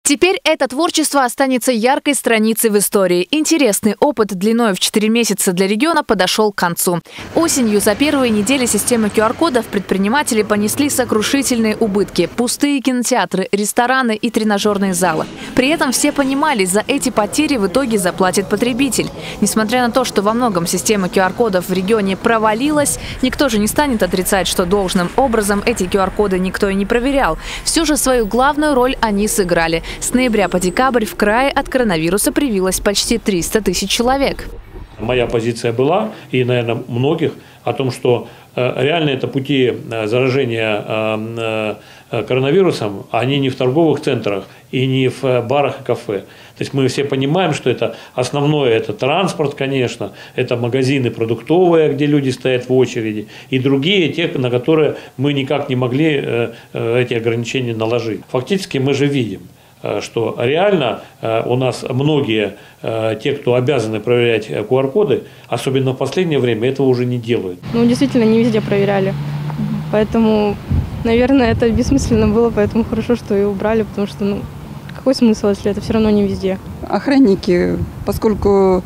Теперь это творчество останется яркой страницей в истории. Интересный опыт длиной в 4 месяца для региона подошел к концу. Осенью за первые недели системы QR-кодов предприниматели понесли сокрушительные убытки. Пустые кинотеатры, рестораны и тренажерные залы. При этом все понимали, за эти потери в итоге заплатит потребитель. Несмотря на то, что во многом система QR-кодов в регионе провалилась, никто же не станет отрицать, что должным образом эти QR-коды никто и не проверял. Все же свою главную роль они сыграли. С ноября по декабрь в крае от коронавируса привилось почти 300 тысяч человек. Моя позиция была, и, наверное, многих, о том, что реально это пути заражения коронавирусом, они не в торговых центрах и не в барах и кафе. То есть мы все понимаем, что это основное, это транспорт, конечно, это магазины продуктовые, где люди стоят в очереди, и другие, те, на которые мы никак не могли эти ограничения наложить. Фактически мы же видим, что реально у нас многие, те, кто обязаны проверять QR-коды, особенно в последнее время, этого уже не делают. Ну, действительно, не везде проверяли. Поэтому, наверное, это бессмысленно было, поэтому хорошо, что и убрали, потому что, какой смысл, если это все равно не везде? Охранники, поскольку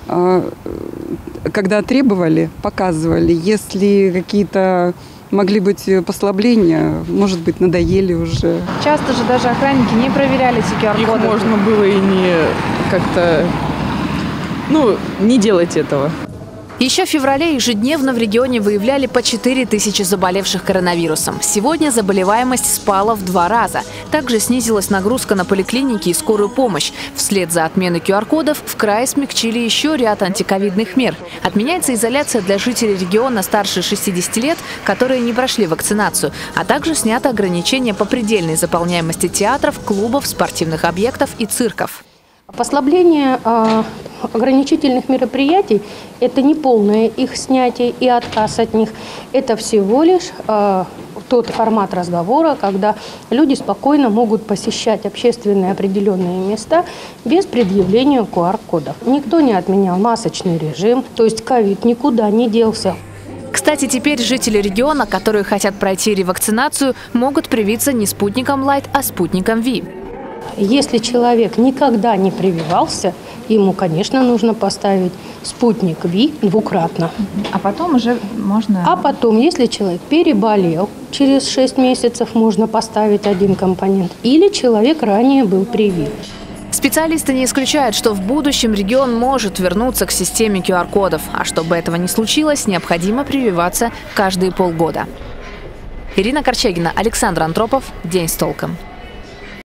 когда требовали, показывали, если какие-то могли быть послабления, может быть, надоели уже. Часто же даже охранники не проверяли эти QR-коды. Их можно было и не как-то, не делать этого. Еще в феврале ежедневно в регионе выявляли по 4000 заболевших коронавирусом. Сегодня заболеваемость спала в 2 раза. Также снизилась нагрузка на поликлиники и скорую помощь. Вслед за отменой QR-кодов в крае смягчили еще ряд антиковидных мер. Отменяется изоляция для жителей региона старше 60 лет, которые не прошли вакцинацию, а также снято ограничение по предельной заполняемости театров, клубов, спортивных объектов и цирков. Послабление ограничительных мероприятий – это не полное их снятие и отказ от них. Это всего лишь тот формат разговора, когда люди спокойно могут посещать общественные определенные места без предъявления QR-кодов. Никто не отменял масочный режим, то есть ковид никуда не делся. Кстати, теперь жители региона, которые хотят пройти ревакцинацию, могут привиться не спутником Light, а спутником Ви. Если человек никогда не прививался, ему, конечно, нужно поставить спутник Ви двукратно. А потом уже можно... А потом, если человек переболел, через 6 месяцев можно поставить 1 компонент. Или человек ранее был привит. Специалисты не исключают, что в будущем регион может вернуться к системе QR-кодов. А чтобы этого не случилось, необходимо прививаться каждые полгода. Ирина Корчагина, Александр Антропов. День с толком.